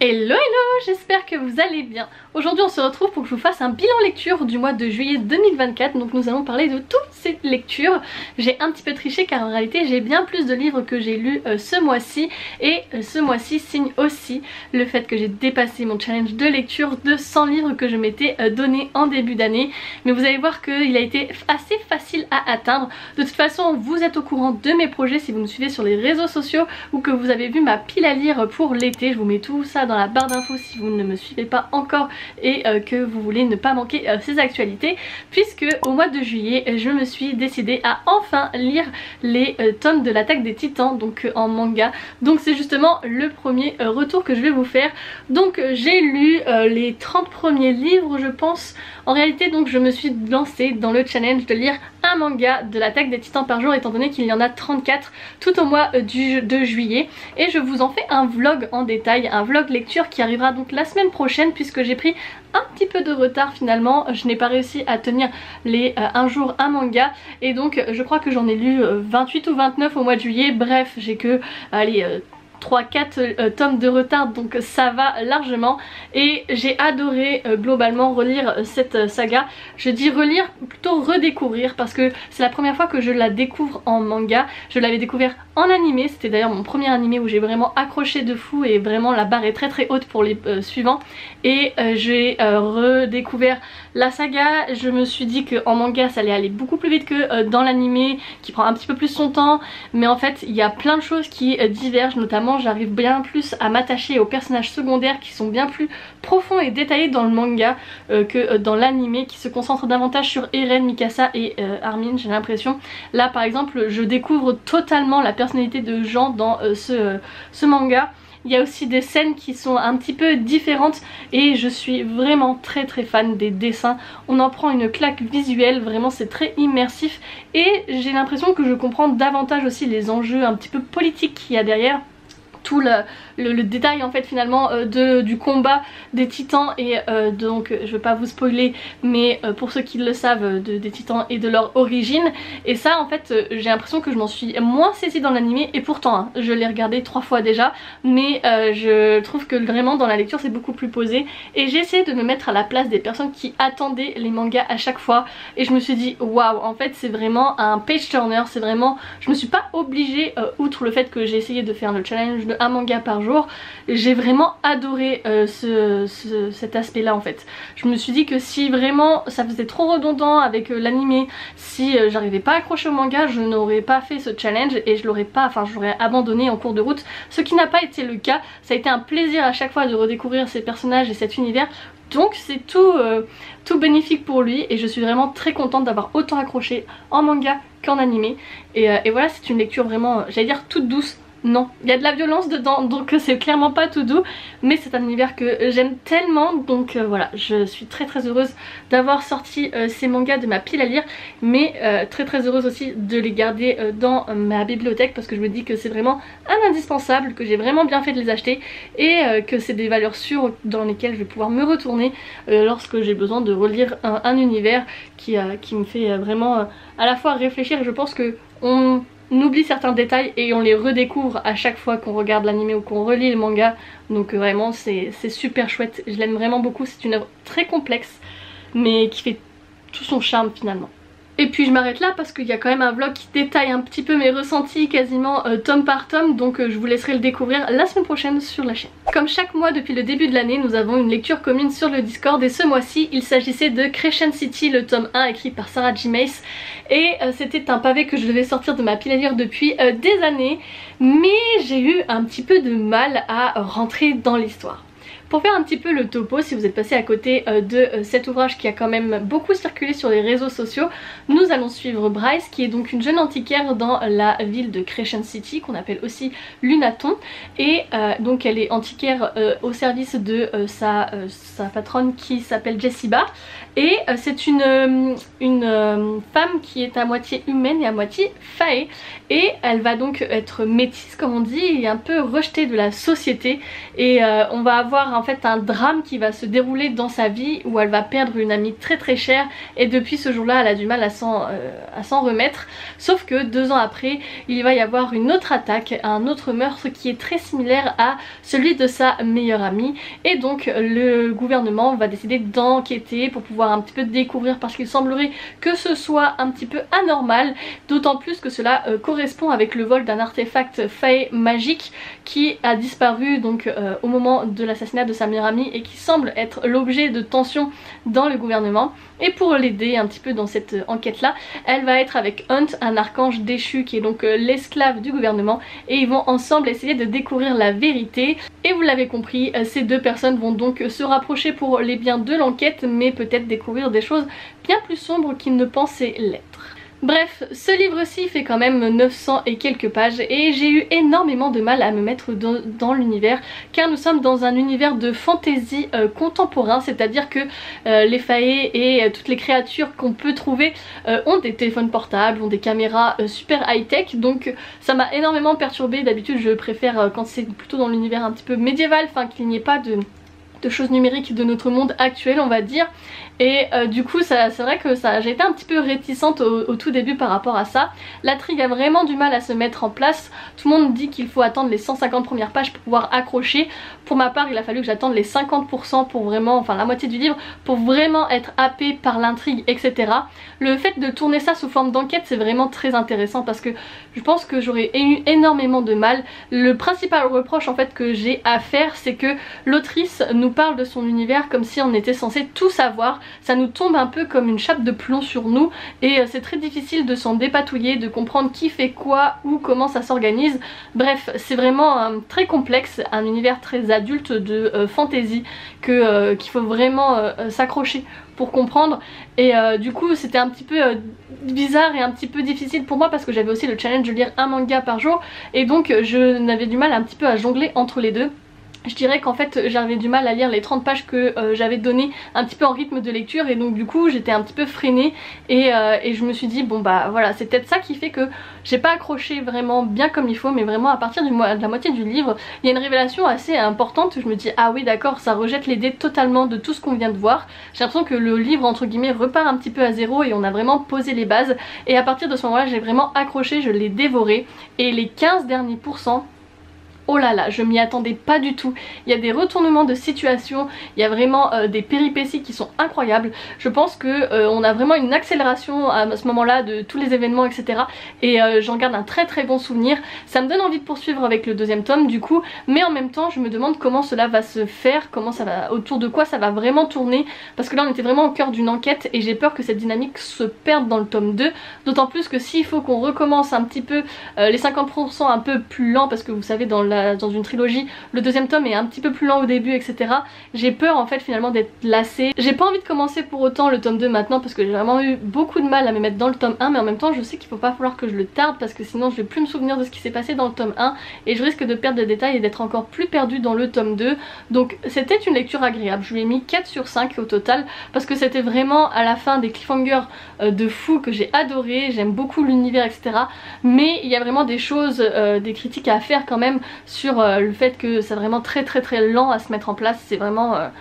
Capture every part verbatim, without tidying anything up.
Hello hello, j'espère que vous allez bien. Aujourd'hui on se retrouve pour que je vous fasse un bilan lecture du mois de juillet deux mille vingt-quatre. Donc nous allons parler de toutes ces lectures. J'ai un petit peu triché car en réalité j'ai bien plus de livres que j'ai lus euh, ce mois-ci. Et euh, ce mois-ci signe aussi le fait que j'ai dépassé mon challenge de lecture de cent livres que je m'étais euh, donné en début d'année. Mais vous allez voir qu'il a été assez facile à atteindre. De toute façon vous êtes au courant de mes projets si vous me suivez sur les réseaux sociaux ou que vous avez vu ma pile à lire pour l'été. Je vous mets tout ça dans la barre d'infos si vous ne me suivez pas encore et euh, que vous voulez ne pas manquer euh, ces actualités, puisque au mois de juillet je me suis décidée à enfin lire les euh, tomes de l'Attaque des Titans, donc euh, en manga. Donc c'est justement le premier euh, retour que je vais vous faire. Donc euh, j'ai lu euh, les trente premiers livres je pense. En réalité donc je me suis lancée dans le challenge de lire un manga de l'Attaque des Titans par jour, étant donné qu'il y en a trente-quatre tout au mois euh, du, de juillet, et je vous en fais un vlog en détail, un vlog lecture qui arrivera donc la semaine prochaine, puisque j'ai pris un petit peu de retard finalement. Je n'ai pas réussi à tenir les euh, un jour un manga, et donc je crois que j'en ai lu euh, vingt-huit ou vingt-neuf au mois de juillet. Bref, j'ai que allez euh, trois quatre euh, tomes de retard, donc ça va largement, et j'ai adoré euh, globalement relire euh, cette euh, saga. Je dis relire, plutôt redécouvrir, parce que c'est la première fois que je la découvre en manga. Je l'avais découvert en animé, c'était d'ailleurs mon premier animé où j'ai vraiment accroché de fou, et vraiment la barre est très très haute pour les euh, suivants. Et euh, j'ai euh, redécouvert la saga. Je me suis dit qu'en manga ça allait aller beaucoup plus vite que euh, dans l'animé, qui prend un petit peu plus son temps, mais en fait il y a plein de choses qui euh, divergent. Notamment j'arrive bien plus à m'attacher aux personnages secondaires qui sont bien plus profonds et détaillés dans le manga euh, que euh, dans l'animé, qui se concentre davantage sur Eren, Mikasa et euh, Armin, j'ai l'impression. Là par exemple je découvre totalement la personnalité de Jean dans euh, ce, euh, ce manga. Il y a aussi des scènes qui sont un petit peu différentes et je suis vraiment très très fan des dessins. On en prend une claque visuelle, vraiment c'est très immersif, et j'ai l'impression que je comprends davantage aussi les enjeux un petit peu politiques qu'il y a derrière. Tout le, le, le détail en fait finalement euh, de, du combat des titans, et euh, donc je vais pas vous spoiler, mais euh, pour ceux qui le savent, de, des titans et de leur origine. Et ça en fait euh, j'ai l'impression que je m'en suis moins saisie dans l'animé, et pourtant hein, je l'ai regardé trois fois déjà, mais euh, je trouve que vraiment dans la lecture c'est beaucoup plus posé, et j'ai essayé de me mettre à la place des personnes qui attendaient les mangas à chaque fois, et je me suis dit waouh, en fait c'est vraiment un page turner, c'est vraiment, je me suis pas obligée, euh, outre le fait que j'ai essayé de faire le challenge de un manga par jour, j'ai vraiment adoré euh, ce, ce, cet aspect là en fait. Je me suis dit que si vraiment ça faisait trop redondant avec euh, l'animé, si euh, j'arrivais pas à accrocher au manga, je n'aurais pas fait ce challenge et je l'aurais pas, enfin j'aurais abandonné en cours de route, ce qui n'a pas été le cas. Ça a été un plaisir à chaque fois de redécouvrir ces personnages et cet univers. Donc c'est tout, euh, tout bénéfique pour lui, et je suis vraiment très contente d'avoir autant accroché en manga qu'en animé. Et, euh, et voilà, c'est une lecture vraiment, j'allais dire toute douce. Non, il y a de la violence dedans, donc c'est clairement pas tout doux, mais c'est un univers que j'aime tellement, donc euh, voilà, je suis très très heureuse d'avoir sorti euh, ces mangas de ma pile à lire, mais euh, très très heureuse aussi de les garder euh, dans euh, ma bibliothèque, parce que je me dis que c'est vraiment un indispensable, que j'ai vraiment bien fait de les acheter, et euh, que c'est des valeurs sûres dans lesquelles je vais pouvoir me retourner euh, lorsque j'ai besoin de relire un, un univers qui, euh, qui me fait euh, vraiment euh, à la fois réfléchir. Je pense que on... on oublie certains détails et on les redécouvre à chaque fois qu'on regarde l'anime ou qu'on relit le manga, donc vraiment c'est super chouette, je l'aime vraiment beaucoup. C'est une œuvre très complexe mais qui fait tout son charme finalement. Et puis je m'arrête là parce qu'il y a quand même un vlog qui détaille un petit peu mes ressentis quasiment euh, tome par tome, donc euh, je vous laisserai le découvrir la semaine prochaine sur la chaîne. Comme chaque mois depuis le début de l'année, nous avons une lecture commune sur le Discord, et ce mois-ci il s'agissait de Crescent City, le tome un écrit par Sarah J Maas, et euh, c'était un pavé que je devais sortir de ma pile à lire depuis euh, des années, mais j'ai eu un petit peu de mal à rentrer dans l'histoire. Pour faire un petit peu le topo, si vous êtes passé à côté euh, de euh, cet ouvrage qui a quand même beaucoup circulé sur les réseaux sociaux, nous allons suivre Bryce, qui est donc une jeune antiquaire dans la ville de Crescent City, qu'on appelle aussi Lunaton, et euh, donc elle est antiquaire euh, au service de euh, sa, euh, sa patronne qui s'appelle Jessie Bar, et euh, c'est une, euh, une euh, femme qui est à moitié humaine et à moitié fae, et elle va donc être métisse comme on dit et un peu rejetée de la société, et euh, on va avoir en fait un drame qui va se dérouler dans sa vie où elle va perdre une amie très très chère, et depuis ce jour là elle a du mal à s'en euh, remettre, sauf que deux ans après il va y avoir une autre attaque, un autre meurtre qui est très similaire à celui de sa meilleure amie, et donc le gouvernement va décider d'enquêter pour pouvoir un petit peu découvrir, parce qu'il semblerait que ce soit un petit peu anormal, d'autant plus que cela euh, correspond avec le vol d'un artefact fae magique qui a disparu donc euh, au moment de l'assassinat de sa meilleure amie et qui semble être l'objet de tensions dans le gouvernement. Et pour l'aider un petit peu dans cette enquête là, elle va être avec Hunt, un archange déchu qui est donc euh, l'esclave du gouvernement, et ils vont ensemble essayer de découvrir la vérité. Et vous l'avez compris, euh, ces deux personnes vont donc se rapprocher pour les biens de l'enquête, mais peut-être découvrir des choses bien plus sombres qu'ils ne pensaient l'être. Bref, ce livre-ci fait quand même neuf cents et quelques pages et j'ai eu énormément de mal à me mettre dans, dans l'univers, car nous sommes dans un univers de fantasy euh, contemporain, c'est-à-dire que euh, les fae et euh, toutes les créatures qu'on peut trouver euh, ont des téléphones portables, ont des caméras euh, super high-tech, donc ça m'a énormément perturbée. D'habitude je préfère euh, quand c'est plutôt dans l'univers un petit peu médiéval, enfin qu'il n'y ait pas de... de choses numériques de notre monde actuel on va dire, et euh, du coup c'est vrai que ça j'ai été un petit peu réticente au, au tout début par rapport à ça. L'intrigue a vraiment du mal à se mettre en place, tout le monde dit qu'il faut attendre les cent cinquante premières pages pour pouvoir accrocher. Pour ma part il a fallu que j'attende les cinquante pour cent pour vraiment, enfin la moitié du livre, pour vraiment être happée par l'intrigue, etc. Le fait de tourner ça sous forme d'enquête c'est vraiment très intéressant, parce que je pense que j'aurais eu énormément de mal. Le principal reproche en fait que j'ai à faire, c'est que l'autrice nous parle de son univers comme si on était censé tout savoir, ça nous tombe un peu comme une chape de plomb sur nous, et euh, c'est très difficile de s'en dépatouiller, de comprendre qui fait quoi ou comment ça s'organise. Bref, c'est vraiment euh, très complexe, un univers très adulte de euh, fantasy que euh, qu'il faut vraiment euh, s'accrocher pour comprendre, et euh, du coup c'était un petit peu euh, bizarre et un petit peu difficile pour moi, parce que j'avais aussi le challenge de lire un manga par jour, et donc je n'avais du mal un petit peu à jongler entre les deux. Je dirais qu'en fait j'avais du mal à lire les trente pages que euh, j'avais donné un petit peu en rythme de lecture, et donc du coup j'étais un petit peu freinée, et, euh, et je me suis dit bon bah voilà, c'est peut-être ça qui fait que j'ai pas accroché vraiment bien comme il faut, mais vraiment à partir du mo de la moitié du livre il y a une révélation assez importante où je me dis ah oui d'accord, ça rejette l'idée totalement de tout ce qu'on vient de voir. J'ai l'impression que le livre entre guillemets repart un petit peu à zéro et on a vraiment posé les bases, et à partir de ce moment là j'ai vraiment accroché, je l'ai dévoré, et les quinze derniers pourcents, oh là là, je m'y attendais pas du tout. Il y a des retournements de situation, il y a vraiment euh, des péripéties qui sont incroyables. Je pense que euh, on a vraiment une accélération à ce moment-là de tous les événements, et cetera. Et euh, j'en garde un très très bon souvenir. Ça me donne envie de poursuivre avec le deuxième tome du coup, mais en même temps je me demande comment cela va se faire, comment ça va, autour de quoi ça va vraiment tourner, parce que là on était vraiment au cœur d'une enquête et j'ai peur que cette dynamique se perde dans le tome deux, d'autant plus que s'il faut qu'on recommence un petit peu euh, les cinquante pour cent un peu plus lent, parce que vous savez dans la dans une trilogie le deuxième tome est un petit peu plus lent au début, etc. J'ai peur en fait finalement d'être lassée. J'ai pas envie de commencer pour autant le tome deux maintenant, parce que j'ai vraiment eu beaucoup de mal à me mettre dans le tome un, mais en même temps je sais qu'il faut pas falloir que je le tarde, parce que sinon je vais plus me souvenir de ce qui s'est passé dans le tome un et je risque de perdre des détails et d'être encore plus perdue dans le tome deux. Donc c'était une lecture agréable, je lui ai mis quatre sur cinq au total, parce que c'était vraiment à la fin des cliffhangers euh, de fou que j'ai adoré. J'aime beaucoup l'univers, etc. Mais il y a vraiment des choses, euh, des critiques à faire quand même sur euh, le fait que c'est vraiment très très très lent à se mettre en place. C'est vraiment euh,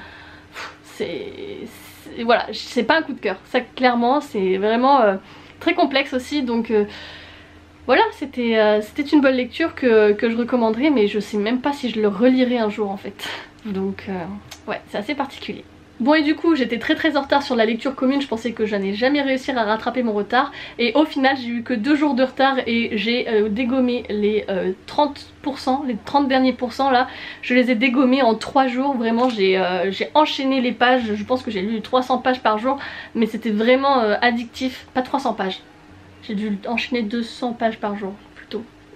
c'est voilà, c'est pas un coup de cœur, ça clairement, c'est vraiment euh, très complexe aussi, donc euh, voilà, c'était euh, c'était une bonne lecture que, que je recommanderais, mais je sais même pas si je le relirai un jour en fait. Donc euh, ouais, c'est assez particulier. Bon, et du coup j'étais très très en retard sur la lecture commune, je pensais que je n'allais jamais réussir à rattraper mon retard, et au final j'ai eu que deux jours de retard et j'ai euh, dégommé les euh, trente pour cent, les trente derniers pourcents là, je les ai dégommés en trois jours, vraiment j'ai euh, j'ai enchaîné les pages, je pense que j'ai lu trois cents pages par jour, mais c'était vraiment euh, addictif, pas trois cents pages, j'ai dû enchaîner deux cents pages par jour plutôt.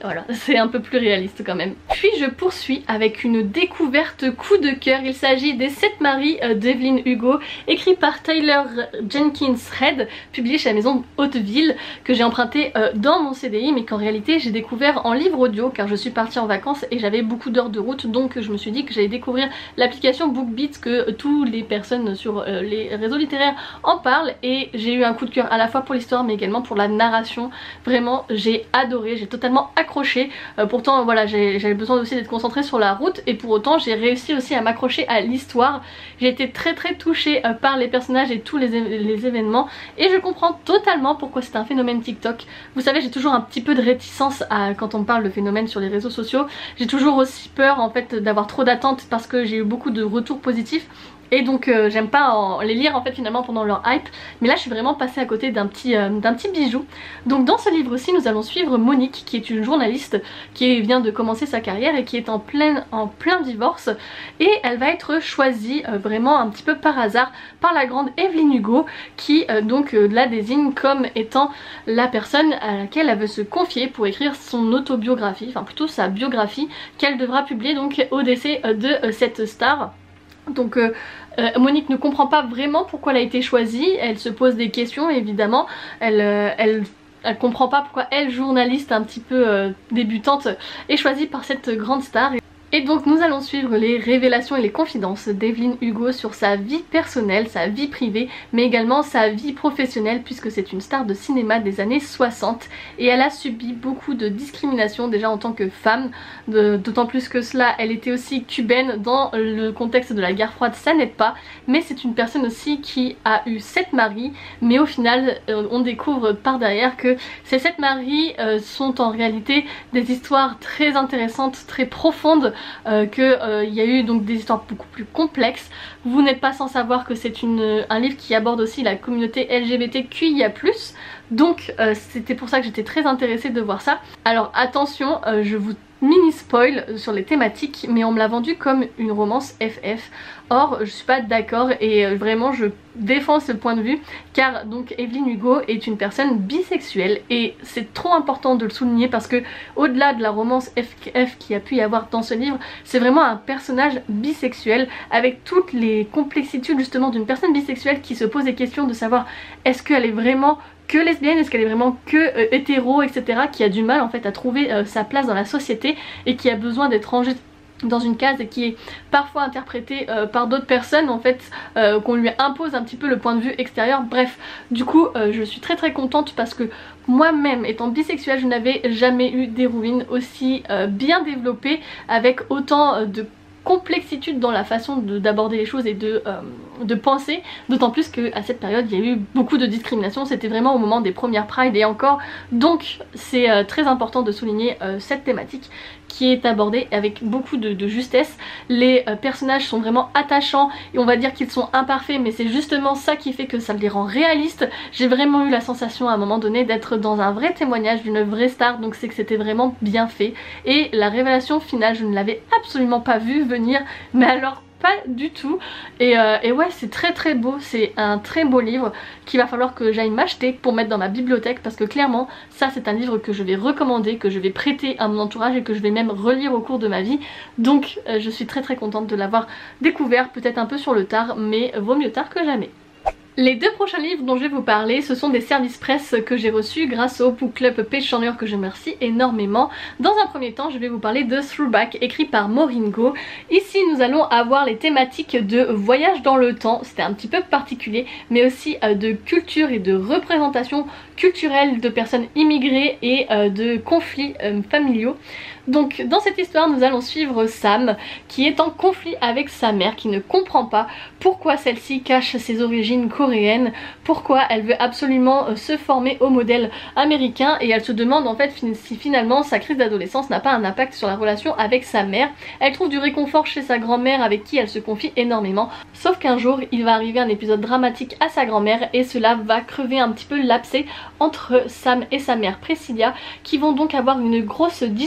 voilà, c'est un peu plus réaliste quand même. Puis je poursuis avec une découverte coup de cœur. Il s'agit des sept maris d'Evelyn Hugo, écrit par Taylor Jenkins Reid, publié chez la maison Hauteville, que j'ai emprunté euh, dans mon C D I, mais qu'en réalité j'ai découvert en livre audio car je suis partie en vacances et j'avais beaucoup d'heures de route, donc je me suis dit que j'allais découvrir l'application BookBeat, que euh, toutes les personnes sur euh, les réseaux littéraires en parlent, et j'ai eu un coup de cœur à la fois pour l'histoire mais également pour la narration. Vraiment j'ai adoré, j'ai totalement accroché. Euh, pourtant voilà, j'avais besoin aussi d'être concentrée sur la route, et pour autant j'ai réussi aussi à m'accrocher à l'histoire. J'ai été très très touchée euh, par les personnages et tous les, les événements, et je comprends totalement pourquoi c'est un phénomène TikTok. Vous savez, j'ai toujours un petit peu de réticence à, quand on parle de phénomène sur les réseaux sociaux. J'ai toujours aussi peur en fait d'avoir trop d'attentes parce que j'ai eu beaucoup de retours positifs. Et donc euh, j'aime pas en, les lire en fait finalement pendant leur hype. Mais là je suis vraiment passée à côté d'un petit, euh, d'un petit bijou. Donc dans ce livre aussi nous allons suivre Monique, qui est une journaliste qui vient de commencer sa carrière et qui est en plein, en plein divorce. Et elle va être choisie euh, vraiment un petit peu par hasard par la grande Evelyn Hugo, qui euh, donc euh, la désigne comme étant la personne à laquelle elle veut se confier pour écrire son autobiographie, enfin plutôt sa biographie, qu'elle devra publier donc au décès euh, de euh, cette star. Donc euh, euh, Monique ne comprend pas vraiment pourquoi elle a été choisie, elle se pose des questions évidemment, elle, euh, elle, elle comprend pas pourquoi elle, journaliste un petit peu euh, débutante, est choisie par cette grande star. Et donc nous allons suivre les révélations et les confidences d'Evelyn Hugo sur sa vie personnelle, sa vie privée, mais également sa vie professionnelle, puisque c'est une star de cinéma des années soixante et elle a subi beaucoup de discrimination déjà en tant que femme, d'autant plus que cela, elle était aussi cubaine. Dans le contexte de la guerre froide ça n'aide pas, mais c'est une personne aussi qui a eu sept maris, mais au final euh, on découvre par derrière que ces sept maris euh, sont en réalité des histoires très intéressantes, très profondes. Euh, qu'il euh, y a eu donc des histoires beaucoup plus complexes. Vous n'êtes pas sans savoir que c'est un livre qui aborde aussi la communauté L G B T Q I A plus, donc euh, c'était pour ça que j'étais très intéressée de voir ça. Alors attention, euh, je vous mini spoil sur les thématiques, mais on me l'a vendu comme une romance F F. Or je suis pas d'accord et vraiment je défends ce point de vue, car donc Evelyn Hugo est une personne bisexuelle et c'est trop important de le souligner, parce que au-delà de la romance F F qu'il y a pu y avoir dans ce livre, c'est vraiment un personnage bisexuel avec toutes les complexitudes justement d'une personne bisexuelle qui se pose des questions de savoir est-ce qu'elle est vraiment que lesbienne, est-ce qu'elle est vraiment que euh, hétéro, et cetera, qui a du mal en fait à trouver euh, sa place dans la société et qui a besoin d'être rangée dans une case et qui est parfois interprétée euh, par d'autres personnes en fait, euh, qu'on lui impose un petit peu le point de vue extérieur. Bref, du coup euh, je suis très très contente parce que moi-même étant bisexuelle je n'avais jamais eu d'héroïne aussi euh, bien développée, avec autant euh, de complexitude dans la façon d'aborder les choses et de, euh, de penser, d'autant plus qu'à cette période il y a eu beaucoup de discrimination, c'était vraiment au moment des premières Pride et encore, donc c'est euh, très important de souligner euh, cette thématique qui est abordée avec beaucoup de, de justesse. Les euh, personnages sont vraiment attachants et on va dire qu'ils sont imparfaits, mais c'est justement ça qui fait que ça les rend réalistes. J'ai vraiment eu la sensation à un moment donné d'être dans un vrai témoignage d'une vraie star, donc c'est que c'était vraiment bien fait. Et la révélation finale, je ne l'avais absolument pas vue venir, mais alors pas du tout. Et, euh, et ouais, c'est très très beau, c'est un très beau livre qu'il va falloir que j'aille m'acheter pour mettre dans ma bibliothèque, parce que clairement ça c'est un livre que je vais recommander, que je vais prêter à mon entourage et que je vais même relire au cours de ma vie. Donc euh, je suis très très contente de l'avoir découvert, peut-être un peu sur le tard, mais vaut mieux tard que jamais. Les deux prochains livres dont je vais vous parler, ce sont des services presse que j'ai reçus grâce au Book Club Page Turner, que je remercie énormément. Dans un premier temps, je vais vous parler de Throwback, écrit par Maureen Go. Ici, nous allons avoir les thématiques de voyage dans le temps, c'était un petit peu particulier, mais aussi euh, de culture et de représentation culturelle de personnes immigrées et euh, de conflits euh, familiaux. Donc dans cette histoire nous allons suivre Sam, qui est en conflit avec sa mère, qui ne comprend pas pourquoi celle-ci cache ses origines coréennes, pourquoi elle veut absolument se former au modèle américain, et elle se demande en fait si finalement sa crise d'adolescence n'a pas un impact sur la relation avec sa mère. Elle trouve du réconfort chez sa grand-mère avec qui elle se confie énormément, sauf qu'un jour il va arriver un épisode dramatique à sa grand-mère et cela va crever un petit peu l'abcès entre Sam et sa mère Priscilla, qui vont donc avoir une grosse dispute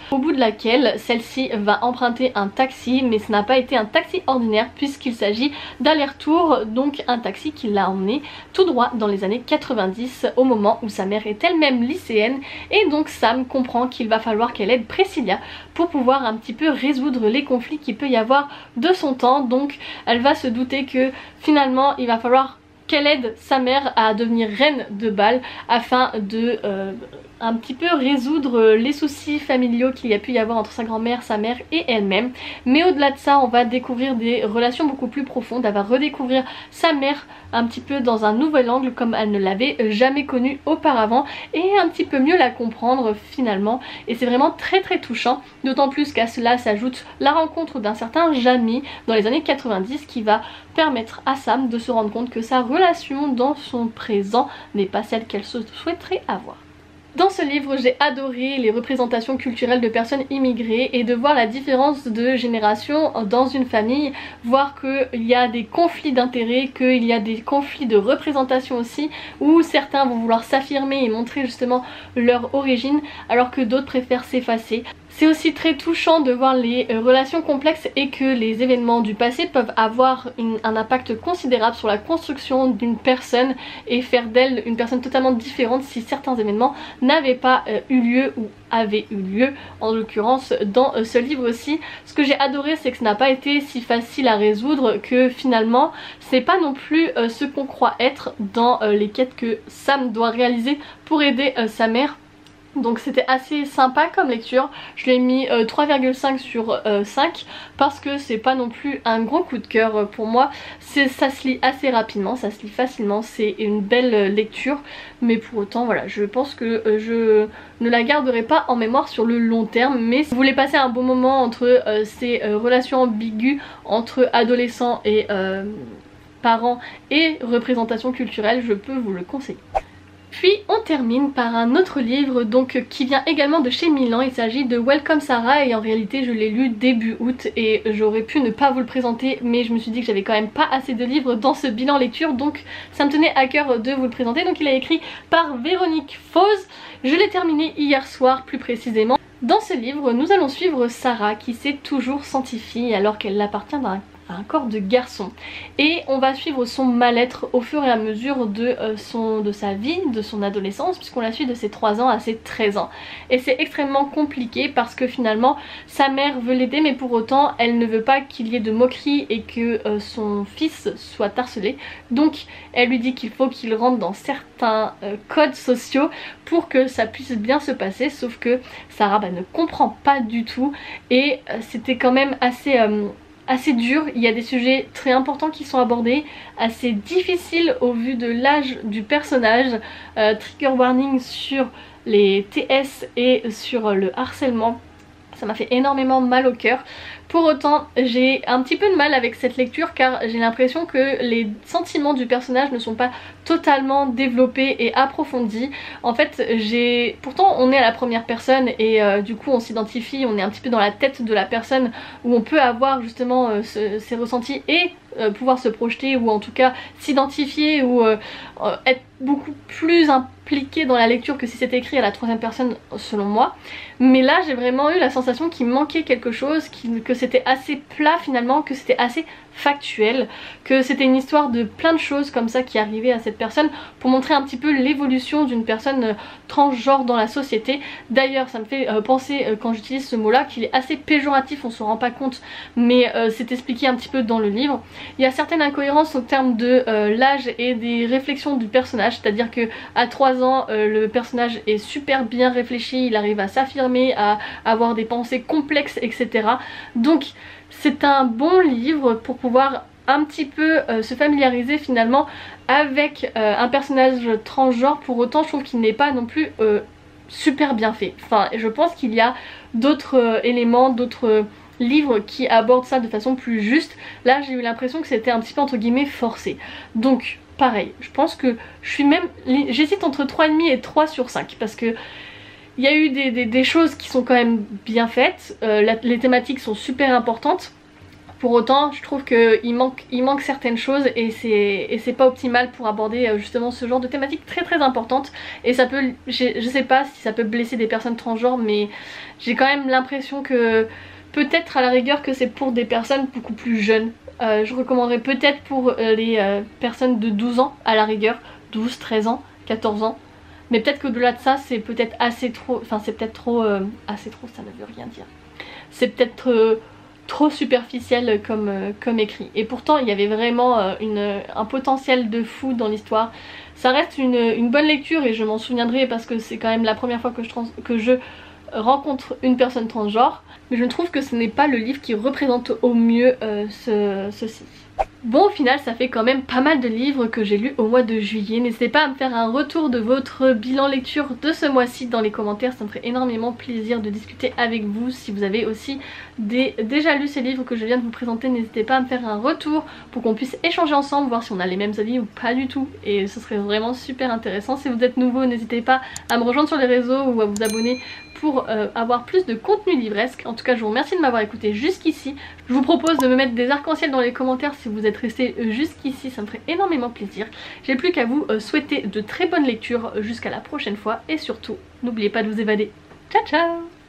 au bout de laquelle celle-ci va emprunter un taxi, mais ce n'a pas été un taxi ordinaire puisqu'il s'agit d'aller-retour, donc un taxi qui l'a emmené tout droit dans les années quatre-vingt-dix au moment où sa mère est elle-même lycéenne, et donc Sam comprend qu'il va falloir qu'elle aide Priscilla pour pouvoir un petit peu résoudre les conflits qu'il peut y avoir de son temps. Donc elle va se douter que finalement il va falloir qu'elle aide sa mère à devenir reine de bal afin de euh, un petit peu résoudre les soucis familiaux qu'il y a pu y avoir entre sa grand-mère, sa mère et elle-même. Mais au-delà de ça, on va découvrir des relations beaucoup plus profondes. Elle va redécouvrir sa mère un petit peu dans un nouvel angle comme elle ne l'avait jamais connue auparavant, et un petit peu mieux la comprendre finalement, et c'est vraiment très très touchant, d'autant plus qu'à cela s'ajoute la rencontre d'un certain Jamie dans les années quatre-vingt-dix qui va permettre à Sam de se rendre compte que sa relation dans son présent n'est pas celle qu'elle se souhaiterait avoir. Dans ce livre, j'ai adoré les représentations culturelles de personnes immigrées et de voir la différence de génération dans une famille, voir qu'il y a des conflits d'intérêts, qu'il y a des conflits de représentation aussi, où certains vont vouloir s'affirmer et montrer justement leur origine alors que d'autres préfèrent s'effacer. C'est aussi très touchant de voir les relations complexes et que les événements du passé peuvent avoir une, un impact considérable sur la construction d'une personne et faire d'elle une personne totalement différente si certains événements n'avaient pas euh, eu lieu ou avaient eu lieu, en l'occurrence dans euh, ce livre aussi. Ce que j'ai adoré, c'est que ce n'a pas été si facile à résoudre, que finalement c'est pas non plus euh, ce qu'on croit être dans euh, les quêtes que Sam doit réaliser pour aider euh, sa mère. Donc c'était assez sympa comme lecture. Je l'ai mis euh, trois virgule cinq sur euh, cinq parce que c'est pas non plus un gros coup de cœur euh, pour moi. Ça se lit assez rapidement, ça se lit facilement, c'est une belle euh, lecture, mais pour autant voilà, je pense que euh, je ne la garderai pas en mémoire sur le long terme. Mais si vous voulez passer un bon moment entre euh, ces euh, relations ambiguës entre adolescents et euh, parents et représentation culturelle, je peux vous le conseiller. Puis on termine par un autre livre donc qui vient également de chez Milan. Il s'agit de Welcome Sarah, et en réalité je l'ai lu début août et j'aurais pu ne pas vous le présenter, mais je me suis dit que j'avais quand même pas assez de livres dans ce bilan lecture, donc ça me tenait à cœur de vous le présenter. Donc il est écrit par Véronique Foz. Je l'ai terminé hier soir plus précisément. Dans ce livre, nous allons suivre Sarah qui s'est toujours sentie fille alors qu'elle appartient d'un un corps de garçon, et on va suivre son mal-être au fur et à mesure de, euh, son, de sa vie, de son adolescence, puisqu'on la suit de ses trois ans à ses treize ans, et c'est extrêmement compliqué parce que finalement sa mère veut l'aider, mais pour autant elle ne veut pas qu'il y ait de moquerie et que euh, son fils soit harcelé, donc elle lui dit qu'il faut qu'il rentre dans certains euh, codes sociaux pour que ça puisse bien se passer, sauf que Sarah bah, ne comprend pas du tout, et euh, c'était quand même assez... Euh, assez dur. Il y a des sujets très importants qui sont abordés, assez difficiles au vu de l'âge du personnage, euh, trigger warning sur les T S et sur le harcèlement. Ça m'a fait énormément mal au cœur. Pour autant, j'ai un petit peu de mal avec cette lecture car j'ai l'impression que les sentiments du personnage ne sont pas totalement développés et approfondis. En fait, j'ai... Pourtant, on est à la première personne et euh, du coup, on s'identifie, on est un petit peu dans la tête de la personne où on peut avoir justement euh, ce, ces ressentis et euh, pouvoir se projeter, ou en tout cas s'identifier, ou euh, euh, être beaucoup plus impliqué dans la lecture que si c'était écrit à la troisième personne selon moi. Mais là, j'ai vraiment eu la sensation qu'il manquait quelque chose, qu'il, que c'était assez plat finalement, que c'était assez factuel, que c'était une histoire de plein de choses comme ça qui arrivaient à cette personne pour montrer un petit peu l'évolution d'une personne euh, transgenre dans la société. D'ailleurs ça me fait euh, penser euh, quand j'utilise ce mot là qu'il est assez péjoratif, on se rend pas compte, mais euh, c'est expliqué un petit peu dans le livre. Il y a certaines incohérences au terme de euh, l'âge et des réflexions du personnage, c'est à dire que à trois ans euh, le personnage est super bien réfléchi, il arrive à s'affirmer, à avoir des pensées complexes, etc. Donc c'est un bon livre pour pouvoir un petit peu euh, se familiariser finalement avec euh, un personnage transgenre. Pour autant je trouve qu'il n'est pas non plus euh, super bien fait. Enfin je pense qu'il y a d'autres euh, éléments, d'autres euh, livres qui abordent ça de façon plus juste. Là j'ai eu l'impression que c'était un petit peu entre guillemets forcé. Donc pareil, je pense que je suis même... J'hésite entre trois virgule cinq et trois sur cinq parce que il y a eu des, des, des choses qui sont quand même bien faites, euh, la, les thématiques sont super importantes. Pour autant, je trouve qu'il manque, il manque certaines choses et c'est pas optimal pour aborder euh, justement ce genre de thématique très très importante. Et ça peut, je sais pas si ça peut blesser des personnes transgenres, mais j'ai quand même l'impression que peut-être à la rigueur que c'est pour des personnes beaucoup plus jeunes. Euh, je recommanderais peut-être pour euh, les euh, personnes de douze ans à la rigueur, douze, treize ans, quatorze ans. Mais peut-être qu'au-delà de ça, c'est peut-être assez trop, enfin c'est peut-être trop, euh, assez trop, ça ne veut rien dire. C'est peut-être euh, trop superficiel comme, euh, comme écrit. Et pourtant il y avait vraiment euh, une, un potentiel de fou dans l'histoire. Ça reste une, une bonne lecture et je m'en souviendrai parce que c'est quand même la première fois que je, trans que je rencontre une personne transgenre. Mais je trouve que ce n'est pas le livre qui représente au mieux euh, ce, ceci. Bon, au final ça fait quand même pas mal de livres que j'ai lus au mois de juillet. N'hésitez pas à me faire un retour de votre bilan lecture de ce mois-ci dans les commentaires, ça me ferait énormément plaisir de discuter avec vous. Si vous avez aussi des, déjà lu ces livres que je viens de vous présenter, n'hésitez pas à me faire un retour pour qu'on puisse échanger ensemble, voir si on a les mêmes avis ou pas du tout, et ce serait vraiment super intéressant. Si vous êtes nouveau, n'hésitez pas à me rejoindre sur les réseaux ou à vous abonner pour euh, avoir plus de contenu livresque. En tout cas je vous remercie de m'avoir écouté jusqu'ici. Je vous propose de me mettre des arcs-en-ciel dans les commentaires si vous êtes resté jusqu'ici, ça me ferait énormément plaisir. J'ai plus qu'à vous euh, souhaiter de très bonnes lectures jusqu'à la prochaine fois et surtout n'oubliez pas de vous évader. Ciao ciao.